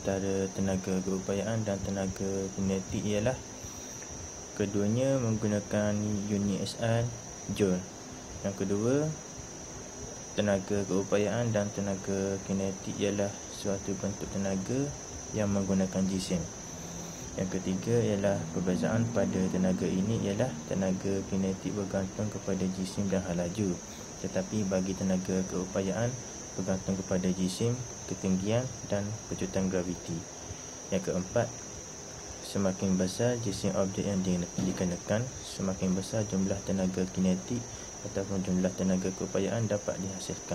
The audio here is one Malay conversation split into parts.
antara tenaga keupayaan dan tenaga kinetik ialah keduanya menggunakan unit SI Joule. Yang kedua, tenaga keupayaan dan tenaga kinetik ialah suatu bentuk tenaga yang menggunakan jisim. Yang ketiga ialah perbezaan pada tenaga ini ialah tenaga kinetik bergantung kepada jisim dan hal laju, tetapi bagi tenaga keupayaan bergantung kepada jisim, ketinggian dan kejutan graviti. Yang keempat, semakin besar jisim objek yang dikenakan, semakin besar jumlah tenaga kinetik ataupun jumlah tenaga keupayaan dapat dihasilkan.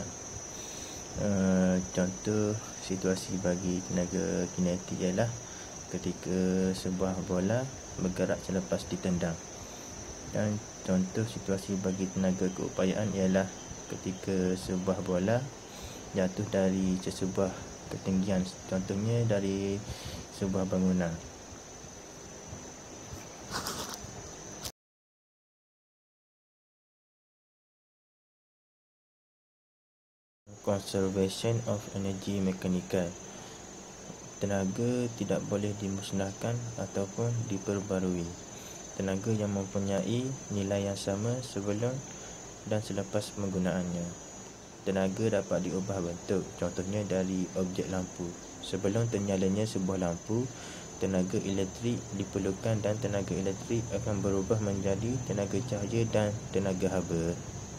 Contoh situasi bagi tenaga kinetik ialah ketika sebuah bola bergerak selepas ditendang. Dan contoh situasi bagi tenaga keupayaan ialah ketika sebuah bola jatuh dari sesebuah ketinggian, contohnya dari sebuah bangunan. Conservation of energy mechanical. Tenaga tidak boleh dimusnahkan ataupun diperbarui. Tenaga yang mempunyai nilai yang sama sebelum dan selepas penggunaannya. Tenaga dapat diubah bentuk, contohnya dari objek lampu. Sebelum ternyalanya sebuah lampu, tenaga elektrik diperlukan dan tenaga elektrik akan berubah menjadi tenaga cahaya dan tenaga haba.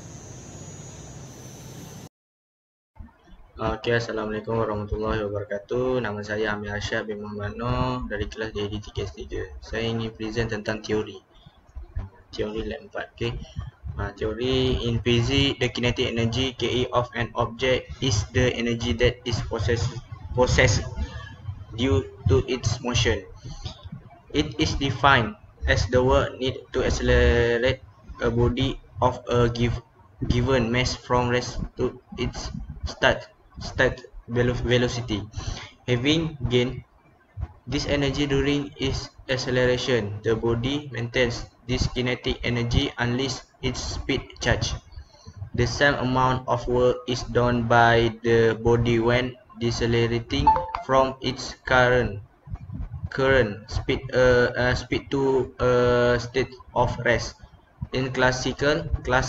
Assalamualaikum warahmatullahi wabarakatuh. Nama saya Amir Arsyad bin Muhammad Noor dari kelas JD 3 Saya ingin present tentang teori lab 4. Teori in physics, the kinetic energy Ke of an object is the energy that is possessed due to its motion. It is defined as the work needed to accelerate a body of a given mass from rest to its start velocity. Having gained this energy during its acceleration, the body maintains this kinetic energy unless its speed changes. The same amount of work is done by the body when decelerating from its current speed to a state of rest. In classical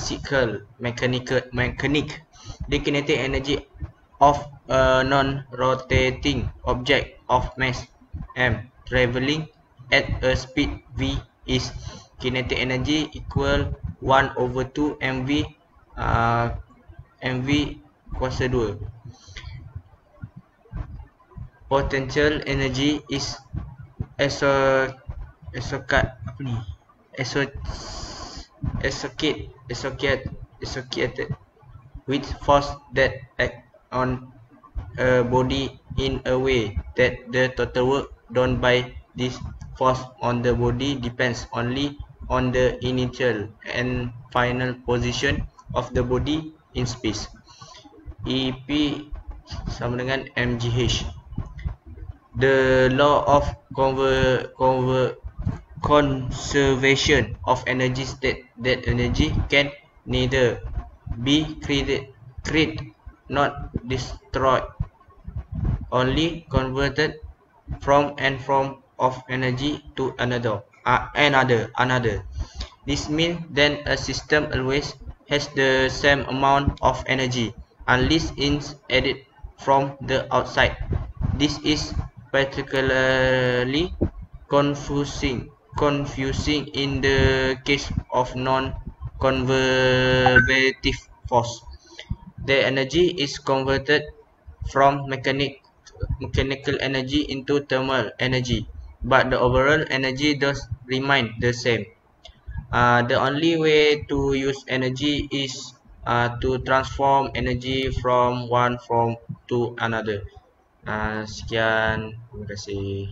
mechanic, the kinetic energy of a non-rotating object of mass m traveling at a speed v is kinetic energy equal 1/2 mv kuasa 2. Potential energy is associated with force that act on a body in a way that the total work done by this force on the body depends only on the initial and final position of the body in space. EP sama dengan mgh. The law of conservation of energy state that energy can neither be created not destroyed, only converted from and from of energy to another. This means that a system always has the same amount of energy unless it's added from the outside. This is particularly confusing in the case of non-conservative force. The energy is converted from mechanical energy into thermal energy, but the overall energy does remain the same. The only way to use energy is to transform energy from one form to another. Sekian, terima kasih.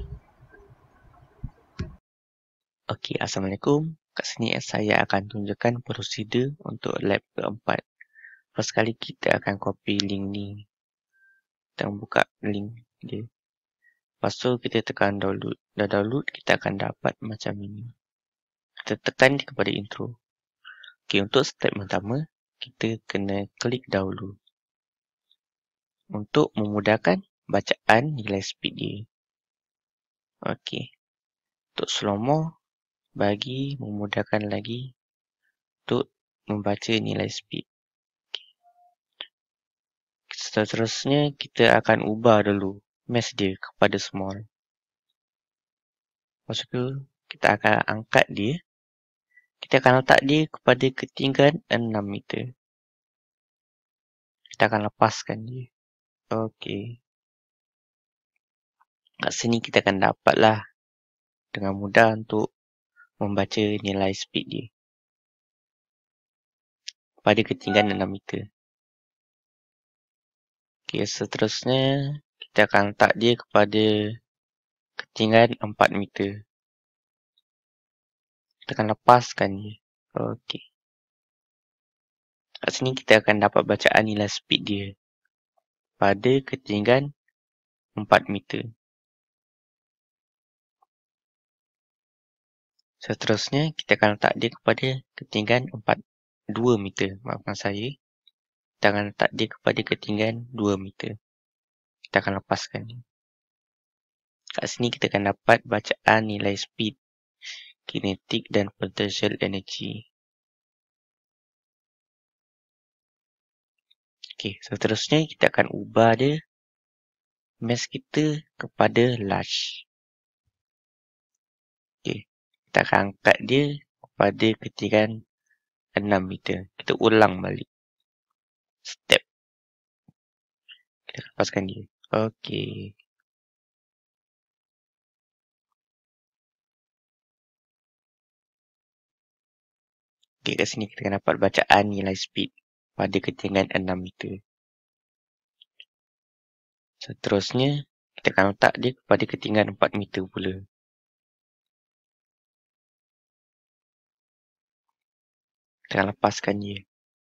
Okey, Assalamualaikum. Kat sini saya akan tunjukkan prosedur untuk lab keempat. First kali kita akan copy link ni. Kita buka link dia. Lepas tu kita tekan download. Dah download, kita akan dapat macam ini. Kita tekan kepada intro. Okey, untuk step pertama, kita kena klik download. Untuk memudahkan bacaan nilai speed dia. Okey. Untuk slow mo, bagi memudahkan lagi untuk membaca nilai speed. Seterusnya, kita akan ubah dulu mass dia kepada small. Lepas tu, kita akan angkat dia. Kita akan letak dia kepada ketinggian 6 meter. Kita akan lepaskan dia. Okey. Kat sini kita akan dapatlah dengan mudah untuk membaca nilai speed dia pada ketinggian 6 meter. Okey, seterusnya kita akan letak dia kepada ketinggian 4 meter. Kita akan lepaskan dia. Okey. Kat sini kita akan dapat bacaan nilai speed dia pada ketinggian 4 meter. Seterusnya kita akan letak dia kepada ketinggian 2 meter. Maafkan saya. Kita akan letak dia kepada ketinggian 2 meter. Kita akan lepaskan dia. Kat sini kita akan dapat bacaan nilai speed, kinetik dan potential energy. Okey, seterusnya kita akan ubah dia mass kita kepada large. Okey, kita akan angkat dia kepada ketinggian 6 meter. Kita ulang balik step. Kita lepaskan dia. Okey. Okey, kat sini kita akan dapat bacaan nilai speed pada ketinggian 6 meter. Seterusnya, kita akan letak dia kepada ketinggian 4 meter pula. Kita akan lepaskan dia.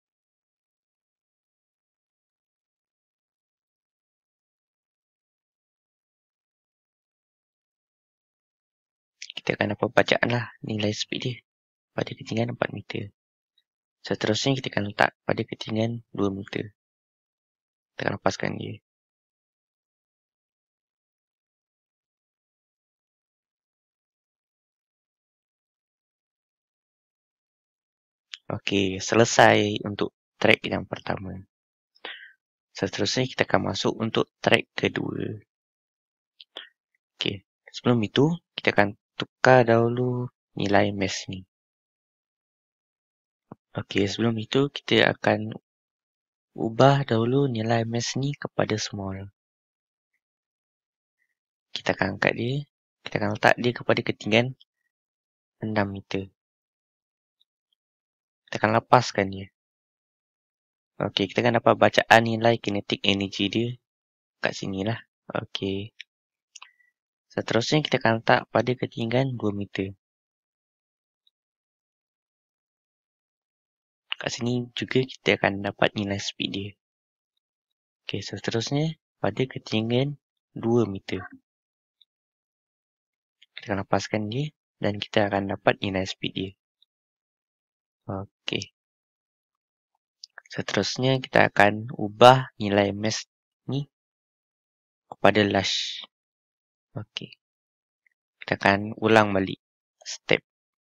Kita akan dapat bacaan lah nilai speed dia pada ketinggian 4 meter. Seterusnya kita akan letak pada ketinggian 2 meter. Kita akan lepaskan dia. Okey, selesai untuk track yang pertama. Seterusnya kita akan masuk untuk track kedua. Okey, sebelum itu kita akan tukar dahulu nilai mass ni. Okey, sebelum itu kita akan ubah dahulu nilai mass ni kepada small. Kita akan angkat dia. Kita akan letak dia kepada ketinggian 6 meter. Kita akan lepaskan dia. Okey, kita akan dapat bacaan nilai kinetic energy dia kat sini lah. Okey. Seterusnya kita akan letak pada ketinggian 2 meter. Kat sini juga kita akan dapat nilai speed dia. Okey, seterusnya pada ketinggian 2 meter. Kita akan lepaskan dia dan kita akan dapat nilai speed dia. Okey. Seterusnya kita akan ubah nilai mass ni kepada large. Okey. Kita akan ulang balik step.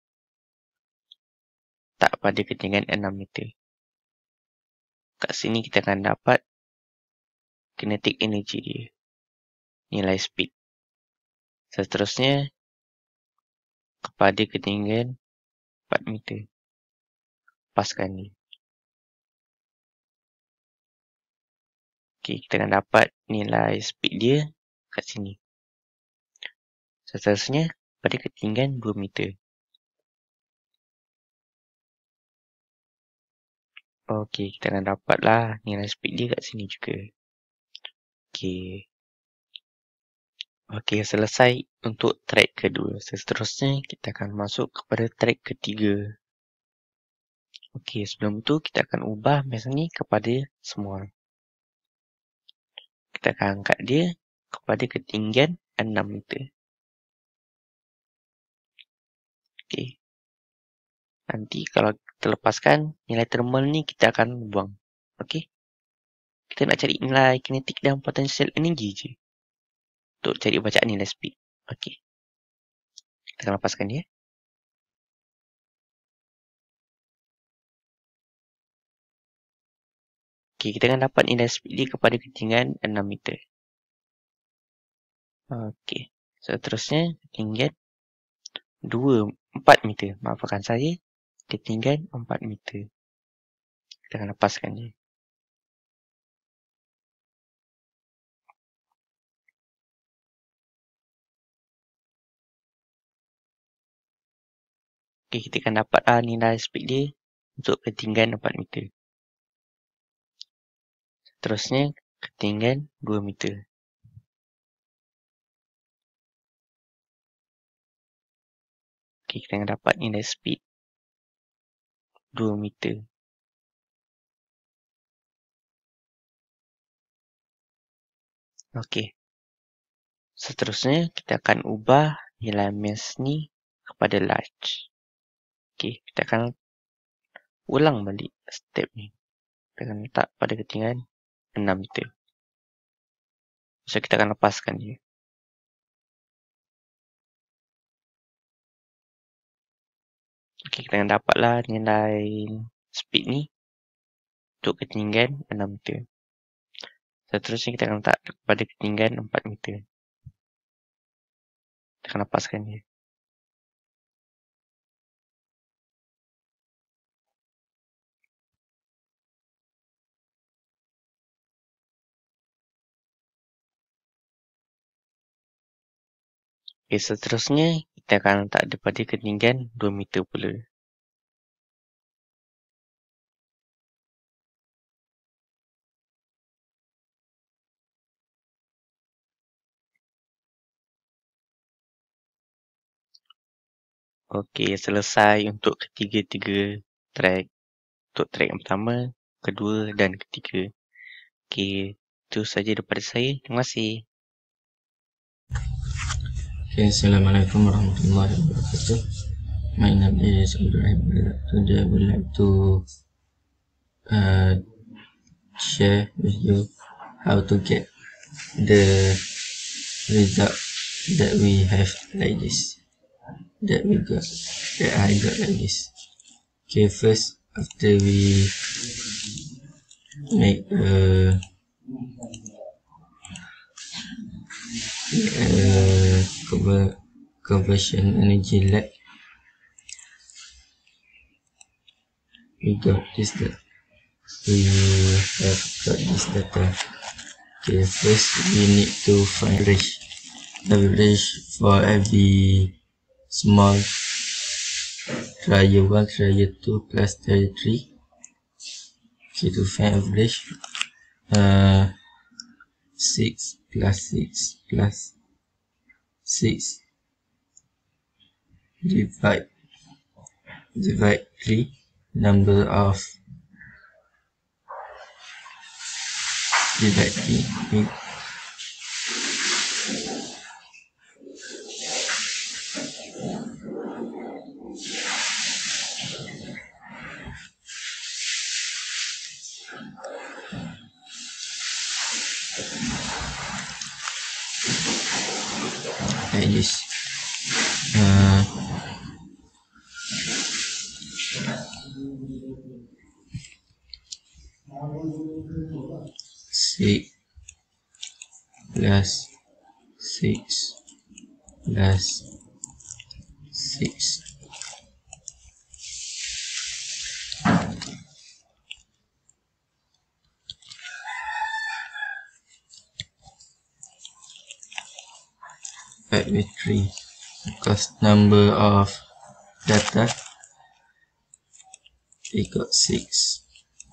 Tak pada ketinggian 6 meter. Kat sini kita akan dapat kinetic energy dia. Nilai speed. Seterusnya kepada ketinggian 4 meter. Lepaskan ni. Okey, kita akan dapat nilai speed dia kat sini. Seterusnya pada ketinggian 2 meter. Okey, kita akan dapatlah nilai speed dia kat sini juga. Okey. Okey, selesai untuk track kedua. Seterusnya kita akan masuk kepada track ketiga. Okey, sebelum tu kita akan ubah mass ni kepada small. Kita akan angkat dia kepada ketinggian 6 meter. Okey. Nanti kalau kita lepaskan, nilai thermal ni kita akan buang. Okey. Kita nak cari nilai kinetik dan potential energy je. Untuk cari bacaan nilai speed. Okey. Kita akan lepaskan dia. Okey, kita akan dapat nilai speed dia kepada ketinggian 6 meter. Okey, seterusnya ketinggian 4 meter. Maafkan saya, ketinggian 4 meter. Kita akan lepaskan dia. Okey, kita akan dapat nilai speed dia untuk ketinggian 4 meter. Seterusnya, ketinggian 2 meter. Okey, kita akan dapat nilai speed 2 meter. Okey. Seterusnya, kita akan ubah nilai mass ni kepada large. Okey, kita akan ulang balik step ni. Kita akan letak pada ketinggian 6 meter. So, kita akan lepaskan dia. Okey, kita akan dapatlah nilai speed ni untuk ketinggian 6 meter. Seterusnya, kita akan letak pada ketinggian 4 meter. Kita akan lepaskan dia. Okey, seterusnya kita akan letak daripada ketinggian 2 meter pula. Okey, selesai untuk ketiga-tiga track. Untuk track yang pertama, kedua dan ketiga. Okey, itu saja daripada saya. Terima kasih. Okay, Assalamualaikum warahmatullahi wabarakatuh. My name is Abdurrahim. Today I would like to share with you how to get the result that we have like this. That I got like this. Okay, first after we make a conversion energy lab, we got this data. We have got this data. Okay, first we need to find average for every small trial 1, trial 2 plus trial 3. Okay, to find average 6 plus 6 plus 6 divide 3, number of divide 3 like this. Six plus 6 plus 6. With 3, because number of data we got 6,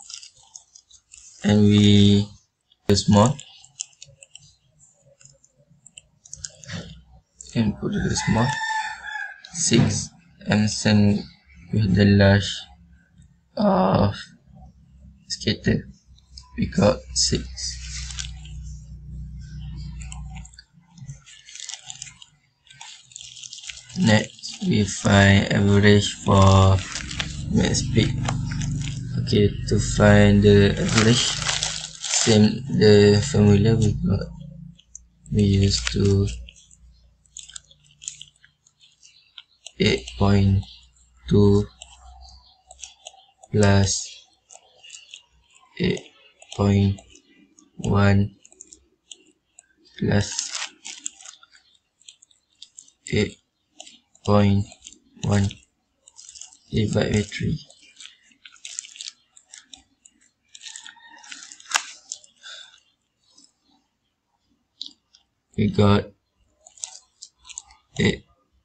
and we use small and put the small 6 and send with the large of scatter. We got 6. Next, we find average for max speed. Okay, to find the average, same the formula we used to 8.2 plus 8.1 plus 8.1 divided by 3. We got 8.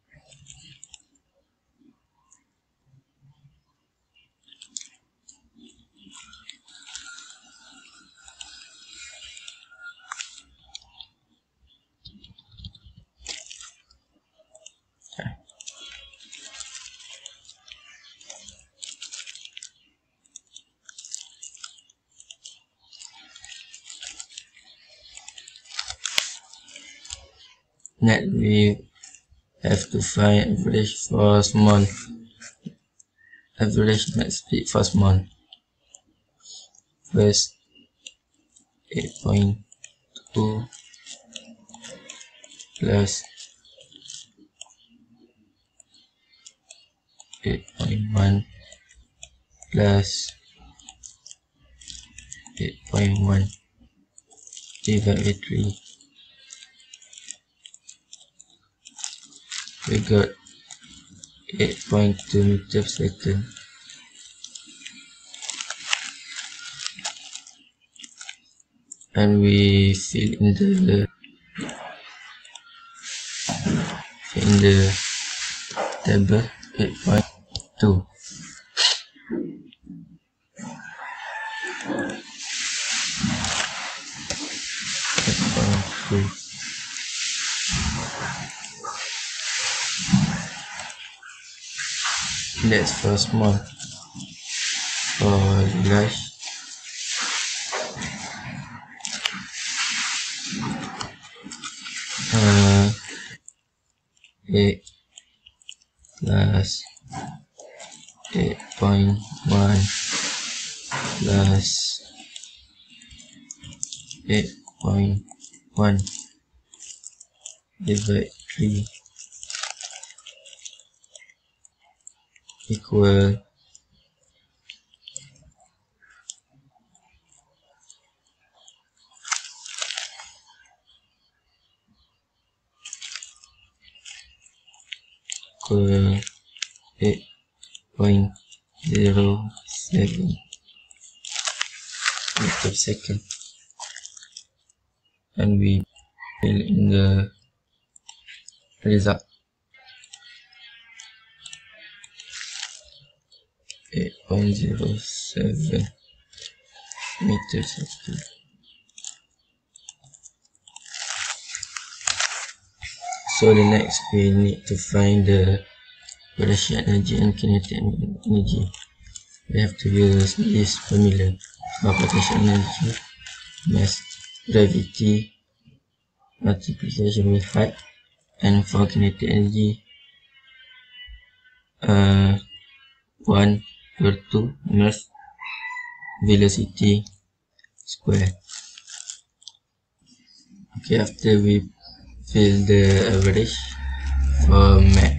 Next, we have to find average for small. Average net speed for small. First, 8.2 plus 8.1 plus 8.1 divided by 3. We got 8.2 meters per second. And we fill in the table 8.2. That's for small. For large, 8 plus 8.1 plus 8.1 divided by 3 equal 8.07 meters per second. And we fill in the result. 8.07 meters per second. So the next we need to find the potential energy and kinetic energy. We have to use this formula for potential energy: mass, gravity, multiplication with height, and for kinetic energy, 1/2 mass velocity square. Okay, after we fill the average for max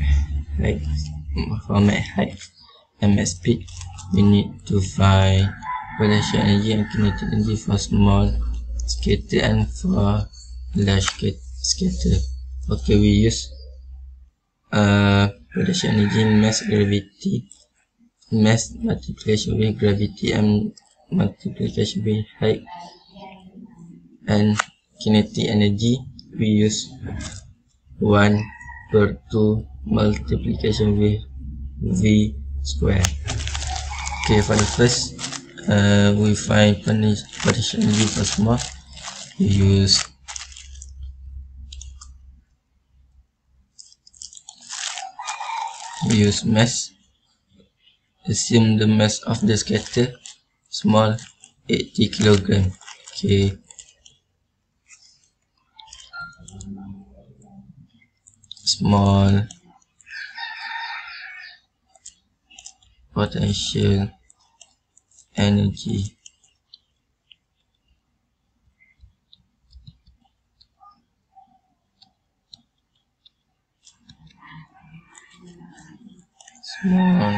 height and max speed, we need to find potential energy and kinetic energy for small scatter and for large scatter. Okay, we use potential energy, mass, gravity, mass multiplication with gravity and multiplication with height, and kinetic energy we use 1/2 multiplication with v square. Okay, for the first we find potential energy for small. We use mass. Assume the mass of the scatter small 80 kg. Okay, small potential energy small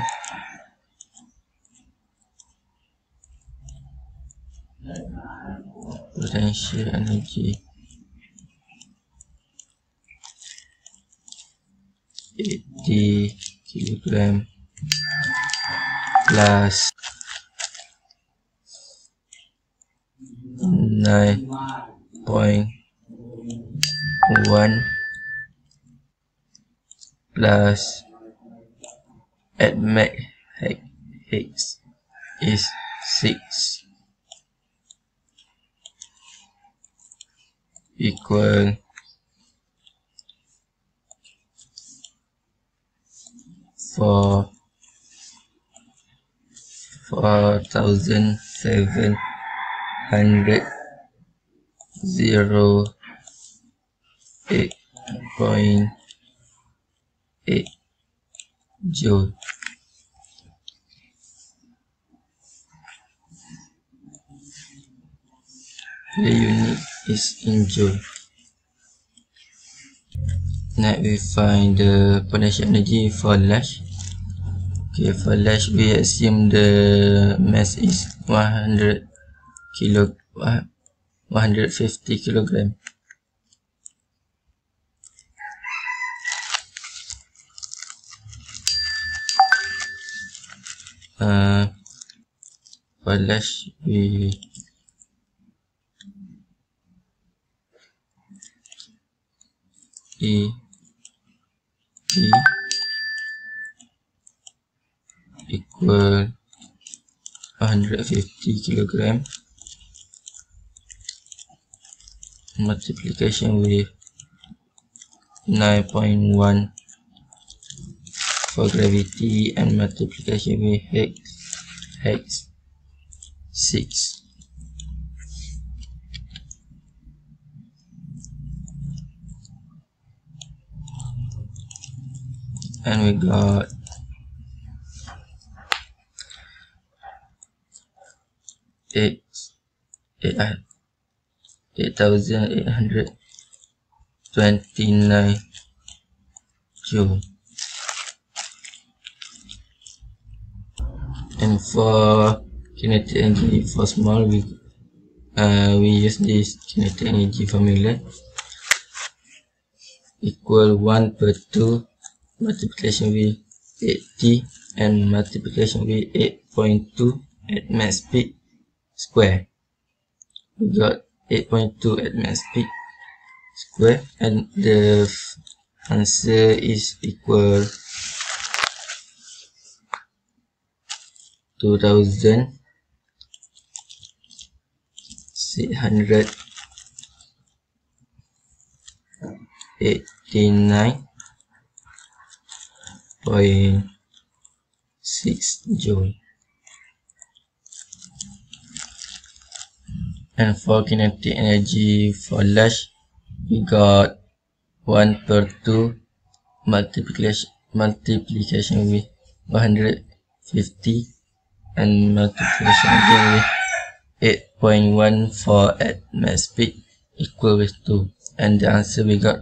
potential energy 80 kilogram plus 9.1 plus at max hex is 6 equal 4,708.8 joule. The unit is in joule. Next we find the potential energy for large. Okay, for large we assume the mass is 150 kilogram. For large we E equal 150 kilogram multiplication with 9.1 for gravity and multiplication with hex 6. And we got 8,829 joule. And for kinetic energy for small, we use this kinetic energy formula equal 1/2 multiplication with 80 and multiplication with 8.2 at mass speed square. We got 8.2 at mass speed square, and the answer is equal 2,689.6 joule. And for kinetic energy for large, we got 1/2 multiplication with 150 and multiplication again with 8.14 at mass speed equal with 2, and the answer we got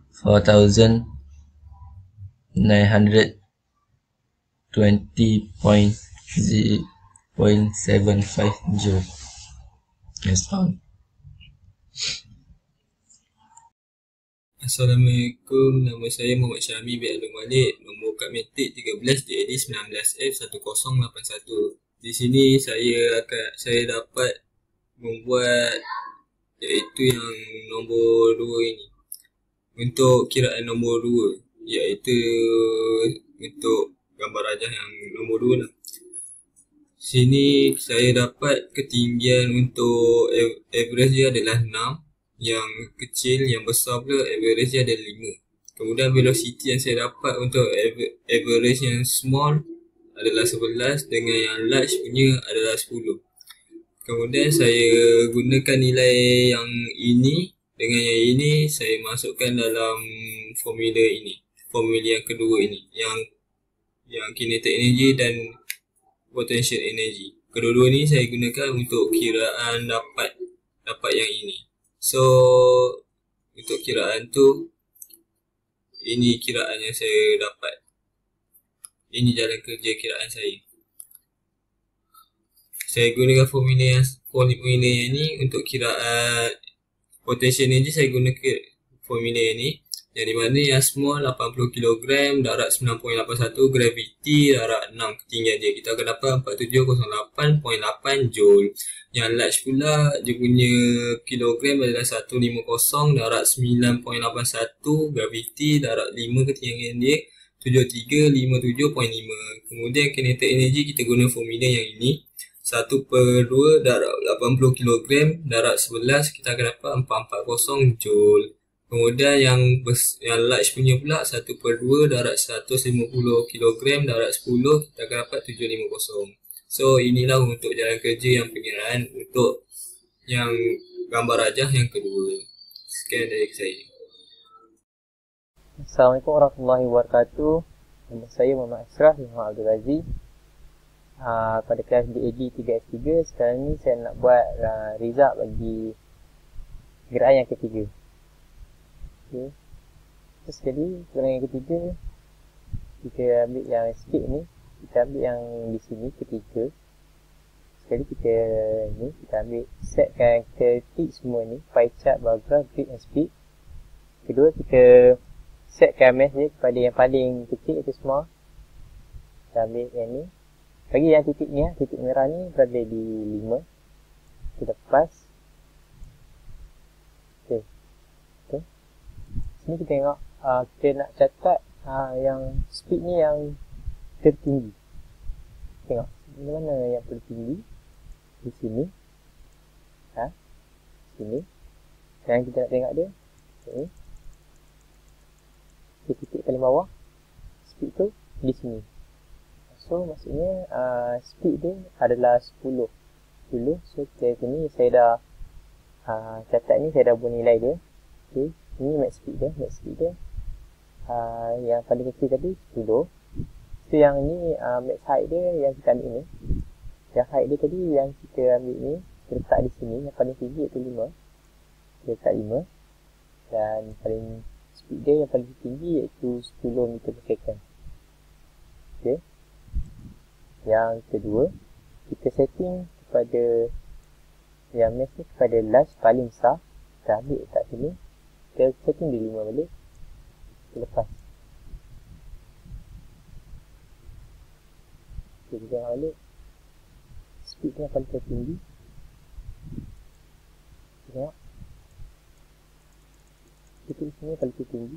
4,920.0.75 joule. That's all. Assalamualaikum, nama saya Muhammad Syami bin Alun Malik, nombor kad metik 13 DAD 19F1081. Di sini saya dapat membuat iaitu yang nombor 2 ini. Untuk kiraan nombor 2, iaitu untuk gambar rajah yang nombor 2 lah. Sini saya dapat ketinggian untuk average dia adalah 6. Yang kecil, yang besar pula average dia ada 5. Kemudian velocity yang saya dapat untuk average yang small adalah 11 dengan yang large punya adalah 10. Kemudian saya gunakan nilai yang ini dengan yang ini, saya masukkan dalam formula ini. Formula yang kedua ini, yang kinetic energy dan potential energy. Kedua-dua ni saya gunakan untuk kiraan dapat yang ini. So untuk kiraan tu, ini kiraan yang saya dapat. Ini jalan kerja kiraan saya. Saya gunakan formula yang ni untuk kiraan potential energy. Saya guna formula yang ni, yang di mana yang small 80 kg, darat 9.81, gravity darat 6, ketinggian dia kita akan dapat 4708.8 joule. Yang large pula dia punya kilogram adalah 150, darat 9.81, gravity darat 5, ketinggian dia 7357.5. Kemudian kinetic energy kita guna formula yang ini, 1/2 darat 80 kg, darat 11, kita akan dapat 440 joule. Kemudian yang large punya pula 1/2 darat 150 kg, darat 10, kita akan dapat 750. So inilah untuk jalan kerja yang pengiraan untuk yang gambar rajah yang kedua. Sekian dari saya. Assalamualaikum warahmatullahi wabarakatuh. Nama saya Muhammad Ashraf bin Abdul Aziz. Pada kelas DAD 3S3, sekarang ni saya nak buat result bagi geraian yang ketiga. Okay. Terus jadi geraian yang ketiga, kita ambil yang sikit ni, kita ambil yang di sini ketiga. Sekali kita ni, kita ambil setkan, kita tick semua ni, pie chart, bar graph, grid and speed. Kedua, kita setkan mesh dia kepada yang paling kecil iaitu small. Kita ambil yang ni, bagi yang titik ni, titik merah ni berada di 5. Kita lepas. Okay. Sini kita tengok, kita nak catat yang speed ni yang tertinggi. Tengok, di mana yang tertinggi? Di sini. Sini. Dan kita nak tengok dia. Okay. Di titik paling bawah, speed tu di sini. So maksudnya speed dia adalah 10. So dari sini saya dah catat ni, saya dah buat nilai dia. Okay. Ini max speed dia. Yang paling kecil tadi 10. So yang ni max height dia yang kita ambil ni. Yang height dia tadi yang kita ambil ni, kita letak di sini. Yang paling tinggi iaitu 5. Kita letak 5. Dan paling speed dia yang paling tinggi iaitu 10 meter per second. Okay. Yang kedua, kita setting kepada yang mesh ni kepada large paling besar. Kita ambil letak sini. Kita setting di 5 balik. Kita lepas. Kita tengok balik. Speed ni yang paling tertinggi. Kita tengok. Kita di sini paling tertinggi.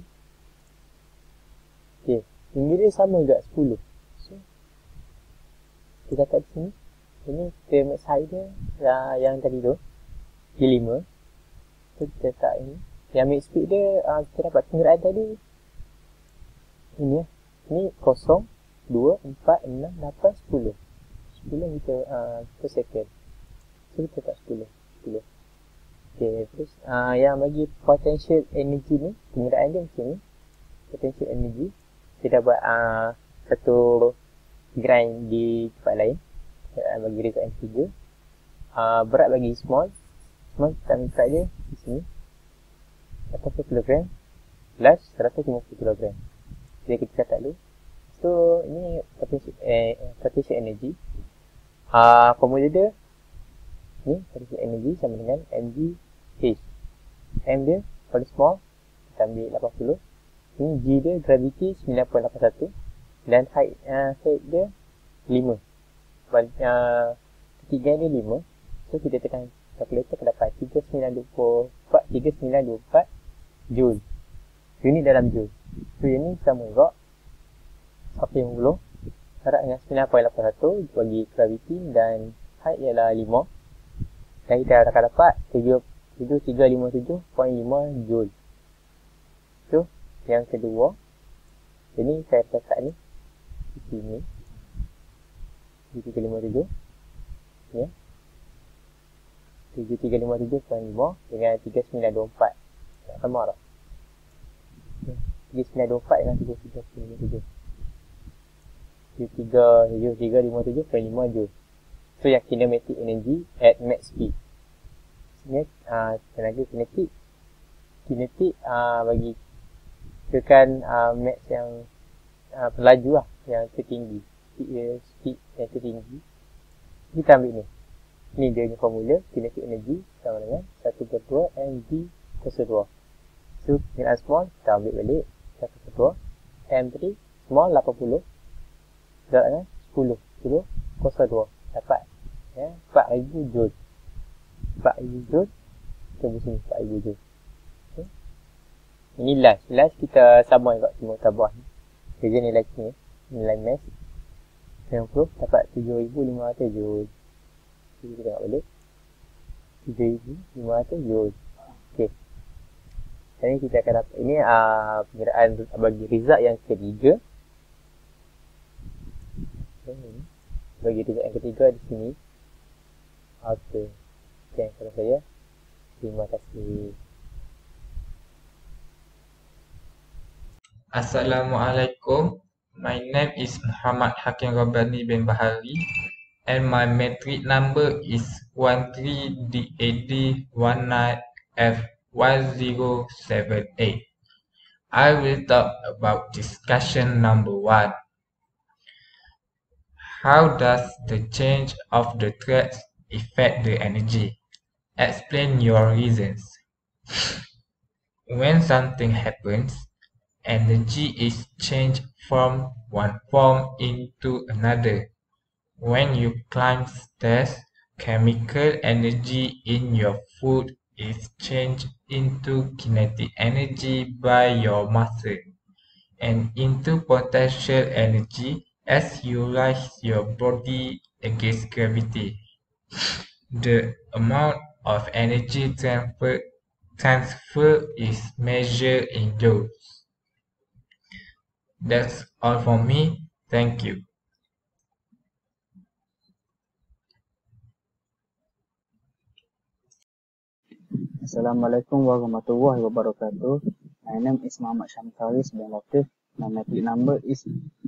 Okay. Tinggi dia sama juga 10. So, kita letak di sini. Ini kita max height dia yang tadi tu di 5. So kita letak ini. Yang max speed dia kita dapat penggerak tadi. Ini ya. Ini 0, 2, 4, 6, 8, 10. 10 meter per second. So kita letak 10. Okay, terus yang bagi potential energy ni, pengiraan dia macam ni. Potential energy. Kita buat satu grind di tempat lain. Bagi result yang 3. Berat bagi small kita ambil berat dia di sini 80 kg, large 150 kg. Jadi kita catat dulu. So ini potential energy. Formula dia ni, potential energy sama dengan mg h. M dia paling small, kita ambil 80. Ini g dia gravity 9.81 dan height dia 5. Ketinggian dia 5. So kita tekan calculator akan dapat 3924 joule. Unit dalam joule. So yang ni sama juga. 40 darat dengan 9.81 bagi gravity dan height ialah 5. Dan kita akan dapat 7357.5 joule. So yang kedua, ini saya letak ni di sini 7357 ya. 7357.5 dengan 3924. Tak sama tak? 3924 dengan 7357.5 joule. So yang kinematic energy at max speed. Sebenarnya tenaga kinetik bagi tekan max yang pelaju lah. yang tertinggi, speed yang tertinggi, kita ambil ni. Ni dia punya formula, kinetic energy sama dengan 1/2 mv kuasa 2. So, perkiraan small, kita ambil balik 1/2 m3 small 80 darab dengan 10 kuasa 2. Dapat 4,000 joule. 4,000 joule. Kita buat sini 4,000 joule. Okay. Ini last kita sama kat semua tabah ni. Kerja nilai sini, nilai mass 90 dapat 7,500 joule. Kita tengok balik 7,500 joule. Okey. Sekarang kita akan dapat ini perkiraan bagi result yang ketiga. Bagi result yang ketiga di sini. Okey. Sekian kepada saya. Terima kasih. Assalamualaikum. My name is Muhammad Hakim Rabbani bin Bahari and my metric number is 13DAD19F1078. I will talk about discussion number 1. How does the change of the threads affect the energy? Explain your reasons. When something happens, energy is changed from one form into another. When you climb stairs, chemical energy in your foot is changed into kinetic energy by your muscle and into potential energy as you raise your body against gravity. The amount of energy transfer is measured in joules. That's all for me. Thank you. Assalamualaikum warahmatullahi wabarakatuh. My name is Muhammad Syamil Faris bin Latif. My metric number is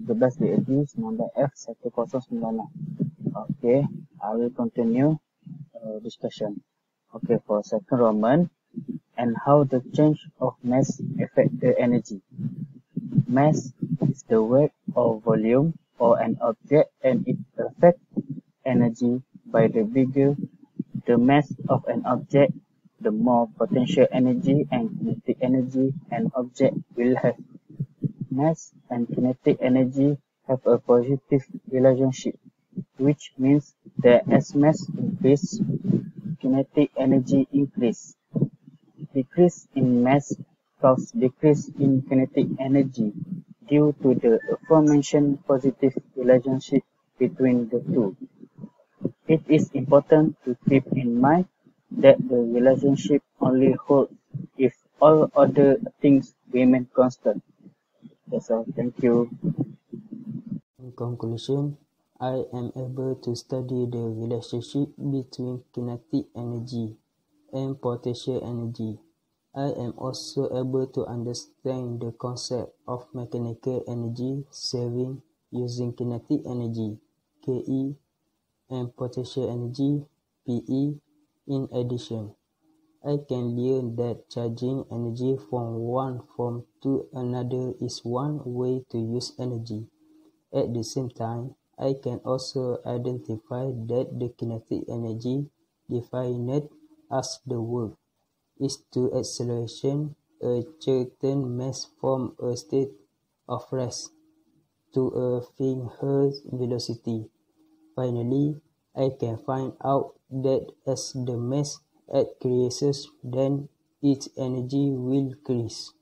12DAD9F1096. Okay, I will continue discussion. Okay, for second Roman, and how the change of mass affect the energy. Mass is the weight or volume or an object, and it affects energy. By the bigger the mass of an object, the more potential energy and kinetic energy an object will have. Mass and kinetic energy have a positive relationship, which means that as mass increases, kinetic energy increases. Decrease in mass causes decrease in kinetic energy due to the aforementioned positive relationship between the two. It is important to keep in mind that the relationship only holds if all other things remain constant. That's all. Thank you. In conclusion, I am able to study the relationship between kinetic energy and potential energy. I am also able to understand the concept of mechanical energy saving using kinetic energy, KE, and potential energy, PE. In addition, I can learn that charging energy from one form to another is one way to use energy. At the same time, I can also identify that the kinetic energy defined as the work is to acceleration a certain mass from a state of rest to a finite velocity. Finally, I can find out that as the mass increases, then its energy will increase.